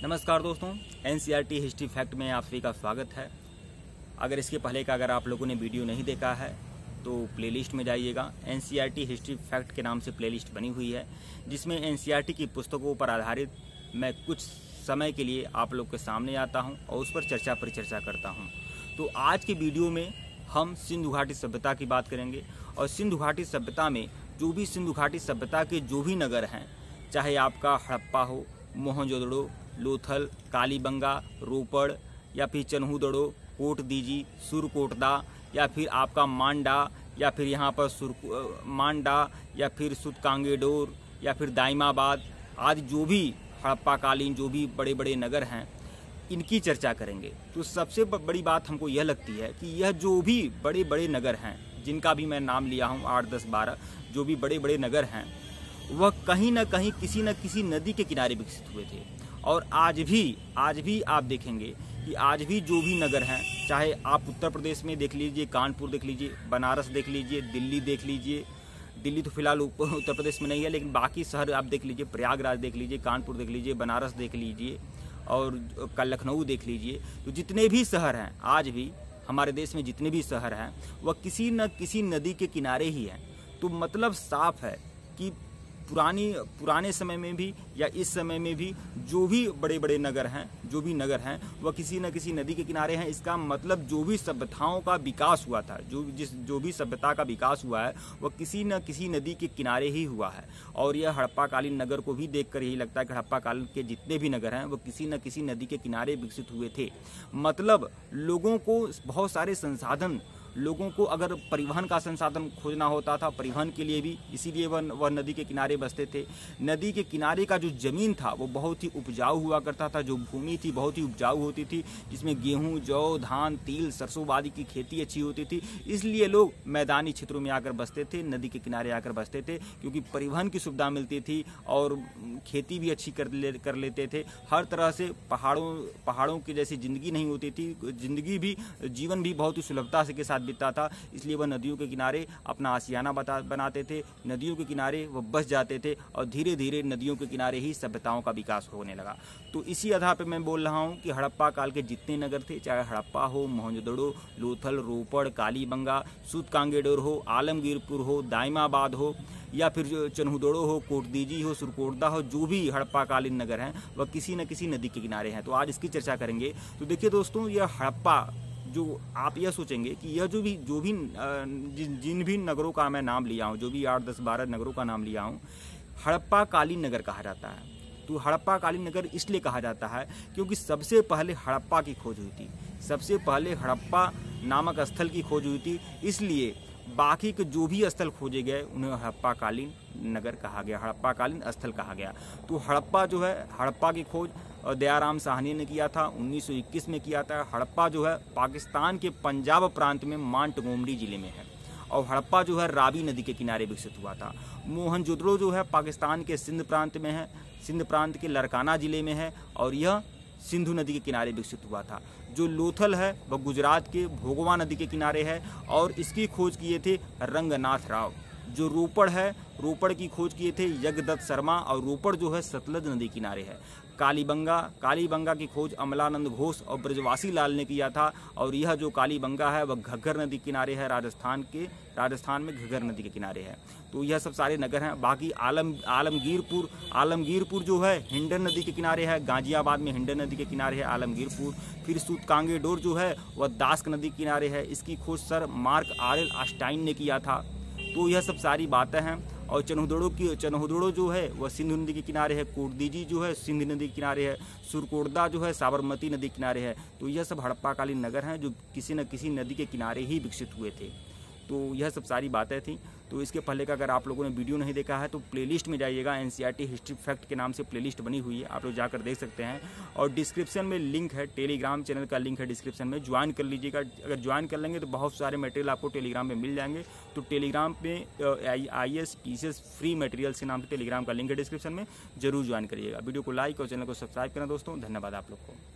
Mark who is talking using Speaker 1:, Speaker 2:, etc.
Speaker 1: नमस्कार दोस्तों, NCERT history fact में आप सभी का स्वागत है। अगर इसके पहले का आप लोगों ने वीडियो नहीं देखा है तो प्लेलिस्ट में जाइएगा। एनसीईआरटी हिस्ट्री फैक्ट के नाम से प्लेलिस्ट बनी हुई है, जिसमें एनसीईआरटी की पुस्तकों पर आधारित मैं कुछ समय के लिए आप लोग के सामने आता हूं और उस पर चर्चा परिचर्चा करता हूं। तो आज के वीडियो में हम सिंधु घाटी सभ्यता की बात करेंगे और सिंधु घाटी सभ्यता में जो भी सिंधु घाटी सभ्यता के जो भी नगर हैं, चाहे आपका हड़प्पा हो, मोहनजोदड़ो, लोथल, कालीबंगा, रोपड़ या फिर चन्हूदड़ो, कोटदीजी, सुरकोटदा या फिर आपका मांडा या फिर यहाँ पर मांडा या फिर सुतकांगेडोर या फिर दाइमाबाद आदि जो भी हड़प्पाकालीन जो भी बड़े बड़े नगर हैं, इनकी चर्चा करेंगे। तो सबसे बड़ी बात हमको यह लगती है कि यह जो भी बड़े बड़े नगर हैं, जिनका भी मैं नाम लिया हूँ 8, 10, 12 जो भी बड़े बड़े नगर हैं, वह कहीं न कहीं किसी न किसी नदी के किनारे विकसित हुए थे। और आज भी आप देखेंगे कि आज भी जो भी नगर हैं, चाहे आप उत्तर प्रदेश में देख लीजिए, कानपुर देख लीजिए, बनारस देख लीजिए, दिल्ली देख लीजिए। दिल्ली तो फिलहाल उत्तर प्रदेश में नहीं है, लेकिन बाकी शहर आप देख लीजिए, प्रयागराज देख लीजिए, कानपुर देख लीजिए, बनारस देख लीजिए और लखनऊ देख लीजिए। तो जितने भी शहर हैं, आज भी हमारे देश में जितने भी शहर हैं, वह किसी न किसी नदी के किनारे ही हैं। तो मतलब साफ है कि पुराने समय में भी या इस समय में भी जो भी बड़े बड़े नगर हैं, वह किसी न किसी नदी के किनारे हैं। इसका मतलब जो भी सभ्यताओं का विकास हुआ था, जो भी सभ्यता का विकास हुआ है, वह किसी न किसी नदी के किनारे ही हुआ है। और यह हड़प्पाकालीन नगर को भी देखकर यही लगता है कि हड़प्पाकालीन के जितने भी नगर हैं, वह किसी न किसी नदी के किनारे विकसित हुए थे। मतलब लोगों को बहुत सारे संसाधन, लोगों को अगर परिवहन का संसाधन खोजना होता था, परिवहन के लिए भी इसीलिए वह नदी के किनारे बसते थे। नदी के किनारे का जो ज़मीन था वो बहुत ही उपजाऊ हुआ करता था, जो भूमि थी बहुत ही उपजाऊ होती थी, जिसमें गेहूं, जौ, धान, तिल, सरसों आदि की खेती अच्छी होती थी। इसलिए लोग मैदानी क्षेत्रों में आकर बसते थे, नदी के किनारे आकर बसते थे, क्योंकि परिवहन की सुविधा मिलती थी और खेती भी अच्छी कर लेते थे। हर तरह से पहाड़ों की जैसी ज़िंदगी नहीं होती थी, जीवन भी बहुत ही सुलभता के साथ बीतता था। इसलिए वह नदियों के किनारे अपना आशियाना बनाते थे, नदियों के किनारे वह बस जाते थे और धीरे धीरे नदियों के किनारे ही सभ्यताओं का विकास होने लगा। तो इसी आधार पर मैं बोल रहा हूँ कि हड़प्पा काल के जितने नगर थे, चाहे हड़प्पा हो, मोहनजोदड़ो, लोथल, रोपड़, कालीबंगा, सुतकांगेडोर हो, आलमगीरपुर हो, दाइमाबाद हो या फिर चन्हूदड़ो हो, कोटदीजी हो, सुरकोटदा हो, जो भी हड़प्पाकालीन नगर हैं, वह किसी न किसी नदी के किनारे हैं। तो आज इसकी चर्चा करेंगे। तो देखिए दोस्तों, यह हड़प्पा, जो आप यह सोचेंगे कि यह जो भी जिन भी नगरों का मैं नाम लिया हूँ, जो भी 8, 10, 12 नगरों का नाम लिया हूँ, हड़प्पाकालीन नगर कहा जाता है। तो हड़प्पाकालीन नगर इसलिए कहा जाता है क्योंकि सबसे पहले हड़प्पा की खोज हुई थी, सबसे पहले हड़प्पा नामक स्थल की खोज हुई थी। इसलिए बाकी के जो भी स्थल खोजे गए उन्हें हड़प्पाकालीन नगर कहा गया, हड़प्पाकालीन स्थल कहा गया। तो हड़प्पा जो है, हड़प्पा की खोज दयाराम साहनी ने किया था, 1921 में किया था। हड़प्पा जो है पाकिस्तान के पंजाब प्रांत में मोंटगोमरी जिले में है और हड़प्पा जो है रावी नदी के किनारे विकसित हुआ था। मोहनजोदड़ो जो है पाकिस्तान के सिंध प्रांत में है, सिंध प्रांत के लरकाना जिले में है और यह सिंधु नदी के किनारे विकसित हुआ था। जो लोथल है वह गुजरात के भोगवा नदी के किनारे है और इसकी खोज किए थे रंगनाथ राव। जो रोपड़ है, रोपड़ की खोज किए थे यज्ञदत्त शर्मा और रोपड़ जो है सतलज नदी किनारे है। कालीबंगा की खोज अमलानंद घोष और ब्रजवासी लाल ने किया था और यह जो कालीबंगा है वह घग्गर नदी किनारे है, राजस्थान में घग्गर नदी के किनारे है। तो यह सब सारे नगर हैं। बाकी आलमगीरपुर जो है हिंडन नदी के किनारे है, गाजियाबाद में हिंडन नदी के किनारे है आलमगीरपुर। फिर सुतकांगेडोर जो है वह दास्क नदी के किनारे है, इसकी खोज सर मार्क आरएल आस्टाइन ने किया था। तो यह सब सारी बातें हैं। और चन्हूदड़ो जो है वह सिंधु नदी के किनारे है, कोटदीजी जो है सिंध नदी के किनारे है, सुरकोटदा जो है साबरमती नदी के किनारे है। तो यह सब हड़प्पाकालीन नगर हैं जो किसी न किसी नदी के किनारे ही विकसित हुए थे। तो यह सब सारी बातें थी। तो इसके पहले का अगर आप लोगों ने वीडियो नहीं देखा है तो प्लेलिस्ट में जाइएगा, एनसीईआरटी हिस्ट्री फैक्ट के नाम से प्लेलिस्ट बनी हुई है, आप लोग जाकर देख सकते हैं। और डिस्क्रिप्शन में लिंक है, टेलीग्राम चैनल का लिंक है डिस्क्रिप्शन में, ज्वाइन कर लीजिएगा। अगर ज्वाइन कर लेंगे तो बहुत सारे मटेरियल आपको टेलीग्राम में मिल जाएंगे। तो टेलीग्राम पे IAS PCS फ्री मटेरियल के नाम से टेलीग्राम का लिंक है डिस्क्रिप्शन में, जरूर ज्वाइन करिएगा। वीडियो को लाइक और चैनल को सब्सक्राइब करना दोस्तों। धन्यवाद आप लोग को।